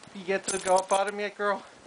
You get to go up bottom yet, girl?